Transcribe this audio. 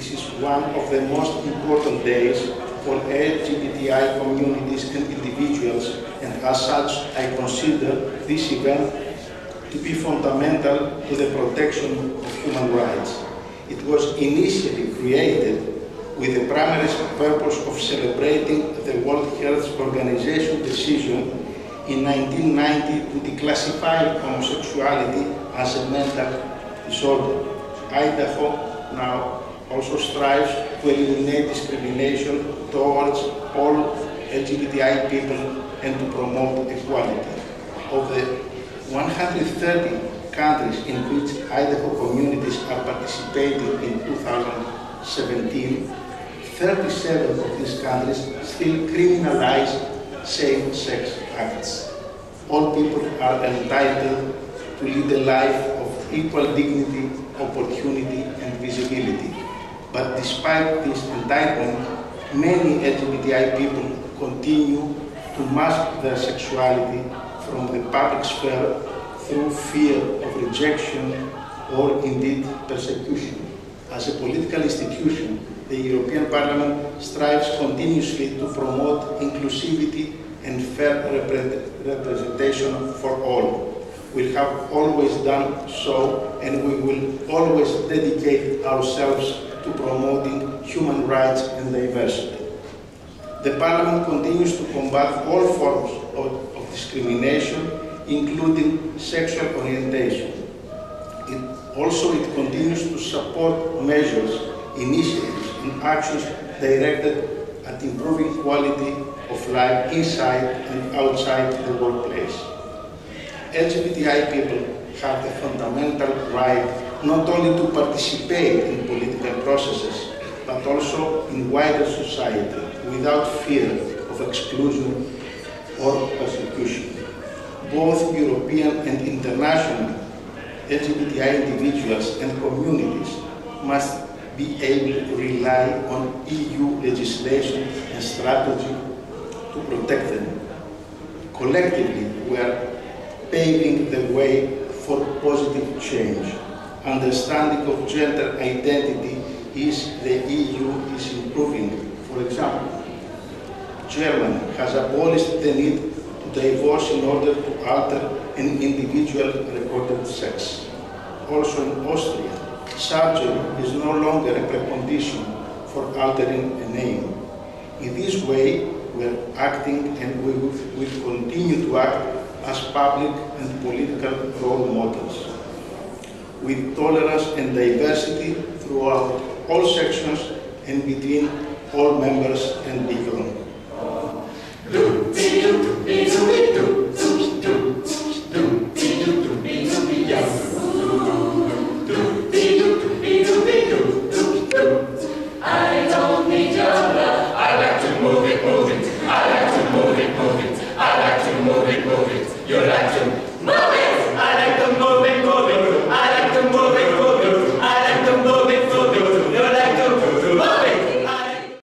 This is one of the most important days for LGBTI communities and individuals, and as such, I consider this event to be fundamental to the protection of human rights. It was initially created with the primary purpose of celebrating the World Health Organization decision in 1990 to declassify homosexuality as a mental disorder. Idaho now also strives to eliminate discrimination towards all LGBTI people and to promote equality. Of the 130 countries in which Idaho communities are participating in 2017, 37 of these countries still criminalize same-sex acts. All people are entitled to lead a life of equal dignity, opportunity, and visibility. But despite this entitlement, many LGBTI people continue to mask their sexuality from the public sphere through fear of rejection or indeed persecution. As a political institution, the European Parliament strives continuously to promote inclusivity and fair representation for all. We have always done so, and we will always dedicate ourselves to promoting human rights and diversity. The Parliament continues to combat all forms of discrimination, including sexual orientation. It continues to support measures, initiatives, and actions directed at improving quality of life inside and outside the workplace. LGBTI people have the fundamental right not only to participate in political processes, but also in wider society without fear of exclusion or persecution. Both European and international LGBTI individuals and communities must be able to rely on EU legislation and strategy to protect them. Collectively, we are paving the way for positive change. Understanding of gender identity the EU is improving. For example, Germany has abolished the need to divorce in order to alter an individual recorded sex. Also in Austria, surgery is no longer a precondition for altering a name. In this way, we are acting, and we will continue to act as public and political role models, with tolerance and diversity throughout all sections and between all members and beyond. I don't need your love. I like to move it, move it. I like to move it, move it. I like to move it, move it. You like to